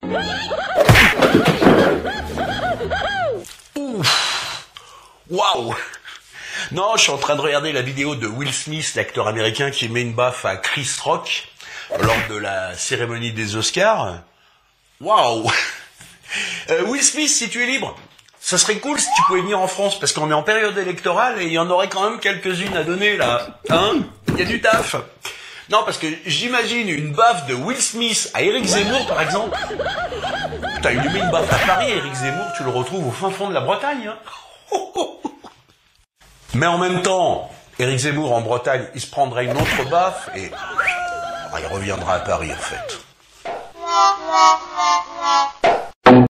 Ouf. Waouh. Non, je suis en train de regarder la vidéo de Will Smith, l'acteur américain qui met une baffe à Chris Rock lors de la cérémonie des Oscars. Waouh. Will Smith, si tu es libre, ça serait cool si tu pouvais venir en France, parce qu'on est en période électorale et il y en aurait quand même quelques-unes à donner, là. Hein? Il y a du taf. Non, parce que j'imagine une baffe de Will Smith à Éric Zemmour, par exemple. Putain, il lui met une baffe à Paris, Éric Zemmour, tu le retrouves au fin fond de la Bretagne, hein. Mais en même temps, Éric Zemmour en Bretagne, il se prendrait une autre baffe et il reviendra à Paris, en fait.